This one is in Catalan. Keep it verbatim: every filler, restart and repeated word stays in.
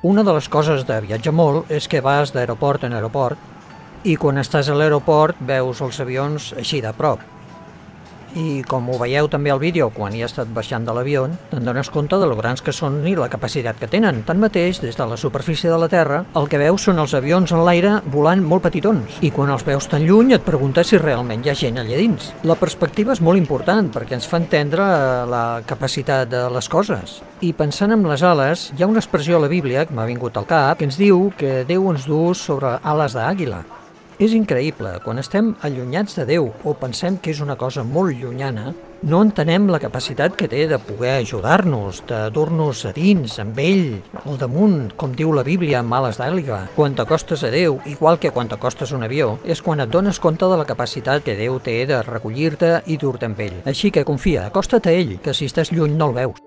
Una de les coses de viatjar molt és que vas d'aeroport en aeroport i quan estàs a l'aeroport veus els avions així de prop. I com ho veieu també al vídeo, quan hi he estat baixant de l'avió, te'n dones compte de lo grans que són i la capacitat que tenen. Tanmateix, des de la superfície de la Terra, el que veus són els avions en l'aire volant molt petitons. I quan els veus tan lluny et preguntes si realment hi ha gent allà dins. La perspectiva és molt important perquè ens fa entendre la capacitat de les coses. I pensant en les ales, hi ha una expressió a la Bíblia que m'ha vingut al cap que ens diu que Déu ens du sobre ales d'àguila. És increïble, quan estem allunyats de Déu o pensem que és una cosa molt llunyana, no entenem la capacitat que té de poder ajudar-nos, de dur-nos a dins, amb ell, al damunt, com diu la Bíblia, amb ales d'àguila. Quan t'acostes a Déu, igual que quan t'acostes a un avió, és quan et dones compte de la capacitat que Déu té de recollir-te i dur-te amb ell. Així que confia, acosta't a ell, que si estàs lluny no el veus.